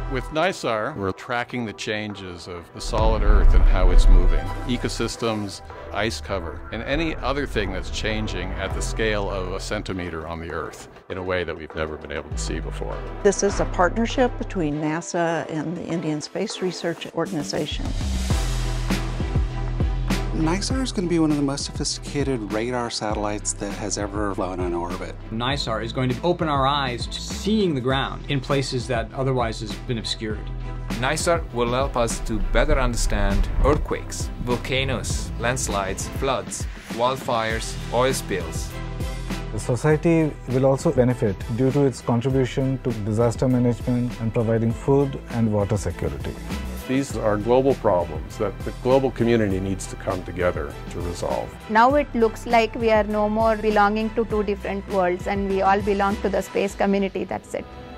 With NISAR, we're tracking the changes of the solid Earth and how it's moving, ecosystems, ice cover, and any other thing that's changing at the scale of a centimeter on the Earth in a way that we've never been able to see before. This is a partnership between NASA and the Indian Space Research Organization. NISAR is going to be one of the most sophisticated radar satellites that has ever flown in orbit. NISAR is going to open our eyes to seeing the ground in places that otherwise has been obscured. NISAR will help us to better understand earthquakes, volcanoes, landslides, floods, wildfires, oil spills. The society will also benefit due to its contribution to disaster management and providing food and water security. These are global problems that the global community needs to come together to resolve. Now it looks like we are no more belonging to two different worlds and we all belong to the space community, that's it.